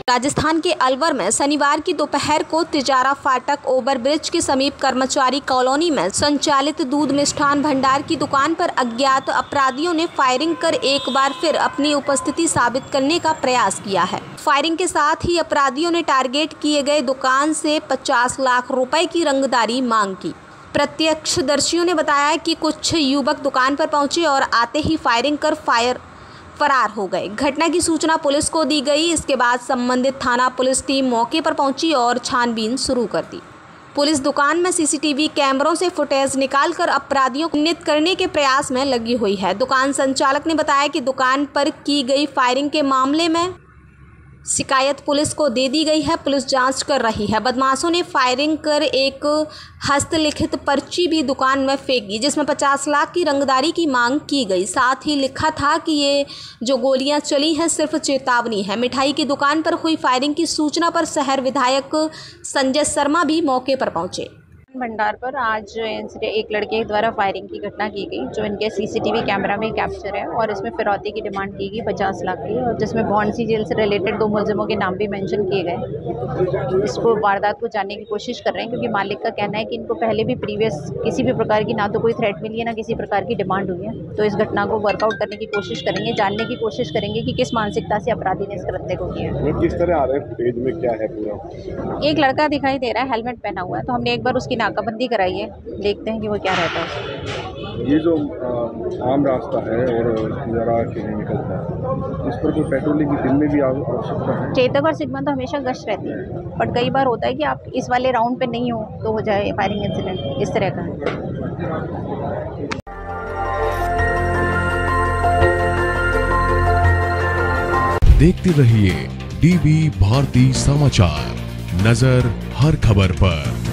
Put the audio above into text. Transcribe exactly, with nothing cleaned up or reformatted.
राजस्थान के अलवर में शनिवार की दोपहर को तिजारा फाटक ओवरब्रिज के समीप कर्मचारी कॉलोनी में संचालित दूध मिष्ठान भंडार की दुकान पर अज्ञात अपराधियों ने फायरिंग कर एक बार फिर अपनी उपस्थिति साबित करने का प्रयास किया है। फायरिंग के साथ ही अपराधियों ने टारगेट किए गए दुकान से पचास लाख रुपए की रंगदारी मांग की। प्रत्यक्षदर्शियों ने बताया कि कुछ युवक दुकान पर पहुंचे और आते ही फायरिंग कर फायर फरार हो गए। घटना की सूचना पुलिस को दी गई। इसके बाद संबंधित थाना पुलिस टीम मौके पर पहुंची और छानबीन शुरू कर दी। पुलिस दुकान में सीसीटीवी कैमरों से फुटेज निकालकर अपराधियों को चिह्नित करने के प्रयास में लगी हुई है। दुकान संचालक ने बताया कि दुकान पर की गई फायरिंग के मामले में शिकायत पुलिस को दे दी गई है। पुलिस जांच कर रही है। बदमाशों ने फायरिंग कर एक हस्तलिखित पर्ची भी दुकान में फेंकी, जिसमें पचास लाख की रंगदारी की मांग की गई। साथ ही लिखा था कि ये जो गोलियां चली हैं सिर्फ चेतावनी है। मिठाई की दुकान पर हुई फायरिंग की सूचना पर शहर विधायक संजय शर्मा भी मौके पर पहुंचे। भंडार पर आज एक लड़के द्वारा फायरिंग की घटना की गई, जो इनके सीसीटीवी कैमरा में कैप्चर है और इसमें फिरौती की डिमांड की गई पचास लाख की, और जिसमें भौंसी जेल से रिलेटेड दो मुलजिमों के नाम भी मेंशन किए गए। इसको वारदात को जानने की कोशिश कर रहे हैं, क्योंकि मालिक का कहना है कि इनको पहले भी प्रीवियस किसी भी प्रकार की ना तो कोई थ्रेट मिली है, ना किसी प्रकार की डिमांड हुई है। तो इस घटना को वर्कआउट करने की कोशिश करेंगे, जानने की कोशिश करेंगे कि किस मानसिकता से अपराधी ने इस कृत्य को किया है। किस तरह आ रहे हैं, फुटेज में क्या है पूरा? एक लड़का दिखाई दे रहा है, हेलमेट पहना हुआ है, तो हमने एक बार उसकी नाकाबंदी कराई है, देखते हैं कि वो क्या रहता है। ये जो आ, आम रास्ता है और तिजारा के लिए निकलता है, इस पर कोई पेट्रोलिंग की दिन में भी आवश्यकता है? चेतक और सिग्मा तो हमेशा गश्त रहती है, बट कई बार होता है कि आप इस वाले राउंड पे नहीं हो तो हो जाए फायरिंग इंसिडेंट, इस तरह का है। देखते रहिए डीबी भारती समाचार, नजर हर खबर पर।